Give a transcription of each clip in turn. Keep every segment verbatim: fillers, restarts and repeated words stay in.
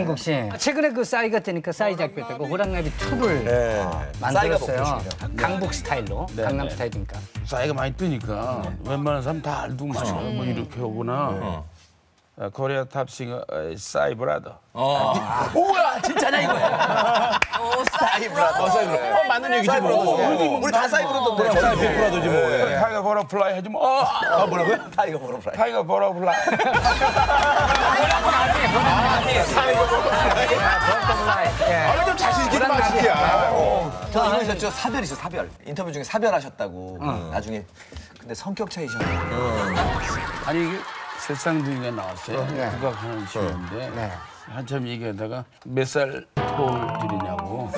이성국 씨. 최근에 그 싸이가 뜨니까 싸이 작별되고 호랑나비 투를 네. 만들었어요. 강북 스타일로. 네. 강남 네. 스타일이니까. 싸이가 많이 뜨니까 네. 웬만한 사람 다 알고 막 음. 뭐 이렇게 오구나. 어. 코리아 탑싱어 싸이 브라더. 어. 우와 진짜냐 이거야. 오 싸이 브라더. 어, 맞는 얘기지 뭐. 우리 다 싸이 브라더인데. 싸이 브라더지 뭐. 타이거 버터플라이 하지 뭐. 아 뭐라고요? 타이거 버터플라이. 타이거 버터플라이. 타이거 버터플라이. 아 좀 자신 있게 말이야. 저 이거 있었죠. 사별 있어 사별. 인터뷰 중에 사별하셨다고. 나중에 근데 성격 차이셨네. 아니 이게 세상둥이가 나왔어요. 네. 국악하는 친구인데 네. 한참 얘기하다가 몇 살 터울들이냐고.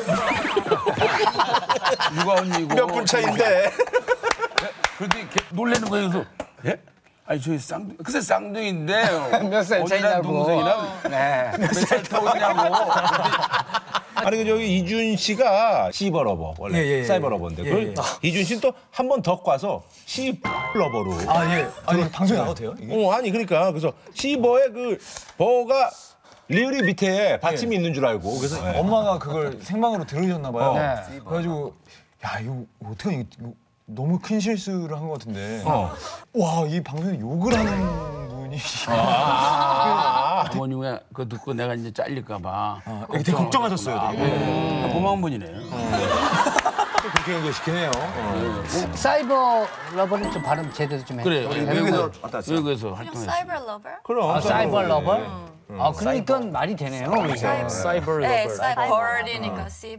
누가 언니고. 몇 분 차인데. 그런데 놀래는 거예요. 그래서 예? 아니 저희 쌍둥이, 글쎄 쌍둥이인데 몇 살 차이냐고. 동생이랑 네. 몇 살 터울이냐고. 아니 그 저기 이준 씨가 시버러버 원래 예, 예, 사이버러버인데 예, 예. 그걸 이준 씨는 또 한 번 더 꽈서 시러버로. 아 예. 아니 방송에 나가도 돼요? 이게? 어 아니 그러니까 그래서 시버의 그 버가 리을이 밑에 받침이 예. 있는 줄 알고 그래서 네. 엄마가 그걸 생방으로 들으셨나 봐요. 어. 네. 그래가지고 야 이거 어떻게 이거, 이거 너무 큰 실수를 한 것 같은데. 어. 와 이 방송에 욕을 하는 분이. 아, 어머니가 그거 듣고 내가 이제 잘릴까 봐. 아, 되게 걱정하셨어요. 되게. 음. 고마운 분이네요. 또 그렇게 연결시키네요. 어. 사이버 러버는 좀 발음 제대로 좀 해. 그래. 외국에서 외국에서 활동했어. 사이버 러버? 그럼. 아, 사이버 러버? 음. 아 그러니까 말이 되네요. 사이버, 사이버 러버. 네, 사이버니까 씨.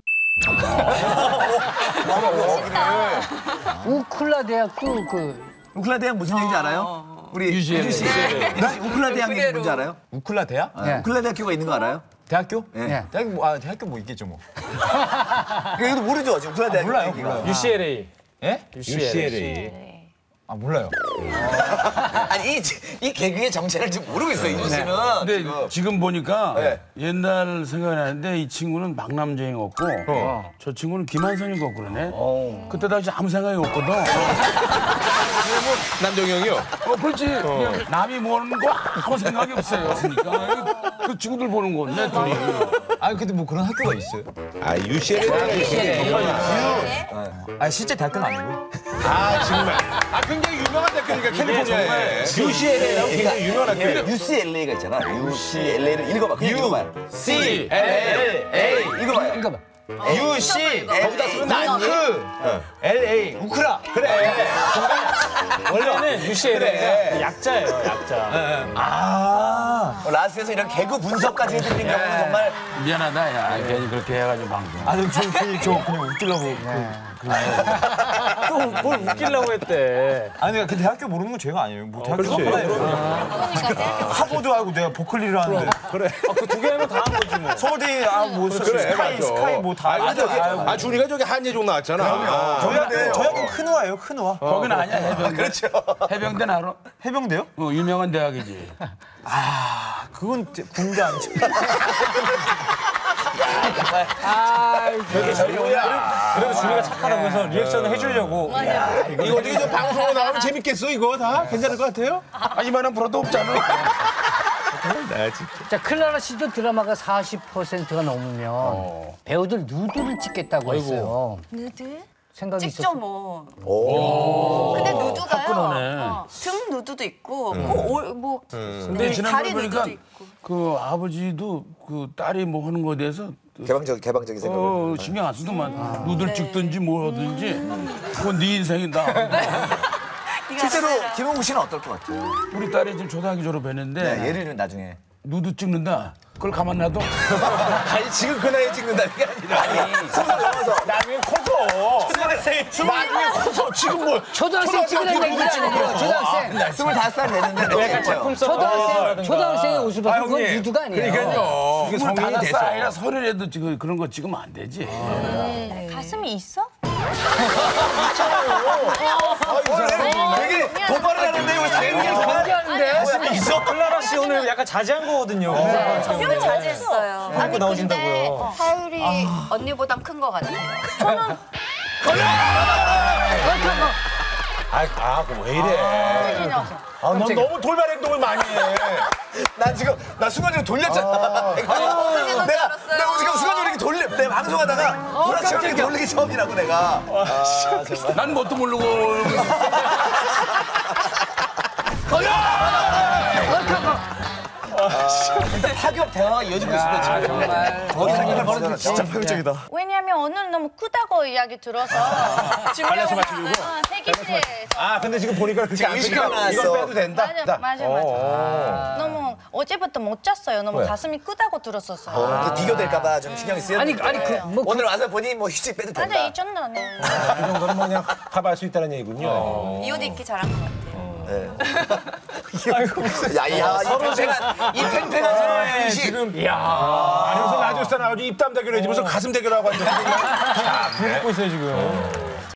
우클라 대학도 그 우클라 대학 무슨 얘기인지 알아요? 우리 유지 씨. 우클라 대학 얘기 뭔지 알아요? 우클라 대학? 네. 우클라 대학교가 있는 거 알아요? 대학교? 네. 대학교 뭐, 아 대학교 뭐 있겠죠 뭐. 이것도 모르죠 지금 우클라 대학. 몰라요, 몰라요. 유씨엘에이. 예? 유씨엘에이. 아 몰라요. 아니 이, 이 개그의 정체를 지금 모르고 있어요 이준 씨는. 근데 지금, 지금 보니까 네. 옛날 생각이 나는데 이 친구는 막남정이었고 어. 저 친구는 김한선이고 그러네. 어. 그때 당시 아무 생각이 없거든. 남정이 형이요? 어, 그렇지. 그냥 남이 모르는 거 아무 생각이 없어요. 그러니까 그 친구들 보는 건데 둘이. 아 근데 뭐 그런 학교가 있어요? 아 유씨엘에이. 아 실제 대학교는 아니고. 아 정말. 아 굉장히 유명한 대학교니까 캘리포니아에. 유씨엘에이라고 굉장히 유명한 학교. 유씨엘에이가 있잖아. 유씨엘에이를 읽어봐. 그냥 읽어봐요. C L L A. 읽어봐요. 읽어봐. U C 거기다 쓰면 우크 L A 우크라. 그래. 원래는 유씨엘에이가 약자예요, 약자. 아. 라스에서 이런 개그 분석까지 해드리는 경우는 정말 미안하다, 야. 괜히 그렇게 해가지고 방송. 아, 저, 저, 저 그냥 웃기려고. 또 뭘 웃기려고 했대. 아니, 그 대학교 모르는 건 죄가 아니에요. 뭐 대학교 그렇지. 하버드 하고 내가 버클리를 하는데. 그래. 그 두 개 하면 다 한 거지 뭐. 서울대 아 뭐 스카이 스카이 뭐 다. 아, 저기, 아 준이가 저기 한예종 나왔잖아. 아, 저희 학교 저희 학교 큰우아예요, 큰우아. 거기는 아니야, 해병대. 그렇죠. 해병대는 알아? 해병대요? 어, 유명한 대학이지. 아, 그건 군대 아니죠. 아, 그래도 준이가 착하다고 해서 리액션을 해주려고. 이거 어떻게 저 방송으로 나오면 재밌겠어 이거 다? 괜찮을 것 같아요? 아, 이만한 프로도 없잖아. 자, 클라라 씨도 드라마가 사십 퍼센트가 넘으면 어. 배우들 누드를 찍겠다고 했어요. 누드? 생각이 찍죠 있었어. 뭐. 오. 근데 누드가요. 화끈하네. 어, 등 누드도 있고, 음. 뭐, 올, 뭐 근데 네, 지난번에 다리 보니까 누드도 있고. 그 아버지도 그 딸이 뭐 하는 거에 대해서 개방적 개방적인 생각을. 어, 신경 안 쓰더만. 누들 찍든지 뭐 하든지 그건 네 인생이다. 실제로 김홍구 씨는 어떨 것 같아요? 우리 딸이 지금 초등학교 졸업했는데 네, 얘를 나중에. 누드 찍는다. 그걸 가만 놔둬? 아니 지금 그 나이에 찍는다는 게 아니라. 아니 스무 살 넘어서. 나중에 커서. 나중에 커서 지금 뭐. 초등학생 찍는 얘기가 아니에요. 초등학생. 스물다섯 살 됐는데 너무 예뻐요. 초등학생, 초등학생의 옷을 벗은 건 누드가 아니에요. 그러니까요. 이게 성인이 됐어. 아니라 서른에도 지금 그런 거 찍으면 안 되지. 가슴이 있어? 되게 도발을 하는데 왜 사연이 하는데 가슴이 있어? 클라라 씨 오늘 약간 자제한 거거든요. 이거 자제했어요. 입고 아니 나오신다고요. 근데 사유리 언니보단 큰 거 같아요. 아, 아, 그럼 왜 이래? 아, 넌 너무 돌발 행동을 많이 해. 난 지금 나 순간적으로 돌렸잖아. 방송하다가 불안치하게 놀리기 처음이라고 내가. 아, 정말. 난 뭣도 모르고. 일단 파격 대화가 이어지고 있습니다, 지금. 정말. 거기 생각을 벌어도 진짜 파격적이다. 왜냐면 오늘 너무 크다고 이야기 들어서 발라서 맞추려고? 어, 대기실에서 아 근데 지금 보니까 그렇게 안 의식하고 되니까 이걸 나왔어. 빼도 된다. 맞아 자. 맞아 어, 맞아. 어. 너무 어제부터 못 잤어요. 너무 왜? 가슴이 크다고 들었었어요. 어, 비교될까봐 좀 신경이 쓰였는데. 아니, 아니, 그, 뭐 오늘 와서 보니 뭐 휴직 빼도 된다. 맞아 이 정도는 이 정도는 뭐 그냥 커버할 수 있다는 얘기군요. 이 옷 입기 잘한 것 같아요. 야야 이 팽팽한 이 팽팽한 서로의 의식. 아니 무슨 라디오 스타 나와가지고 입담 대결 해야지 무슨 가슴 대결하고 앉아. 그러고 있어요 지금.